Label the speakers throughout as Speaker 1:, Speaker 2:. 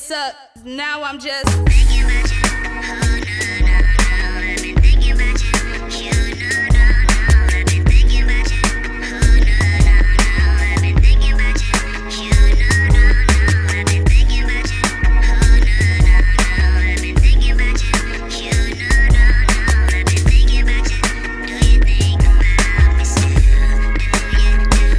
Speaker 1: sucked. Now I'm just
Speaker 2: thinking about you. Oh, no, no, no. I've been thinking about you. You know, no, no. I've been thinking about you. Oh, no, no, no. I've been thinking about you. You know, no, no. I've been thinking about you. Oh, no, no, no. I've been thinking about you. You know, no, no. I've been thinking about you. Do you think about me still? Do you?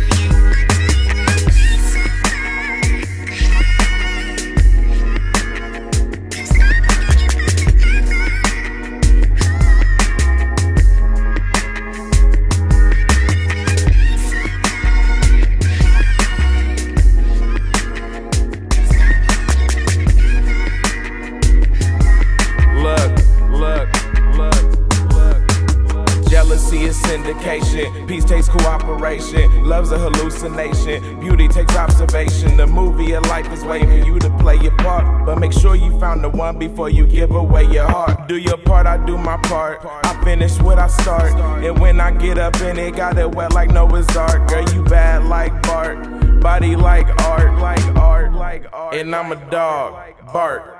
Speaker 3: Jealousy is syndication, peace takes cooperation, love's a hallucination, beauty takes observation. The movie of life is waiting for you to play your part, but make sure you found the one before you give away your heart. Do your part, I do my part, I finish what I start, and when I get up in it, got it wet like Noah's Ark. Girl, you bad like Bart, body like art, and I'm a dog, Bart.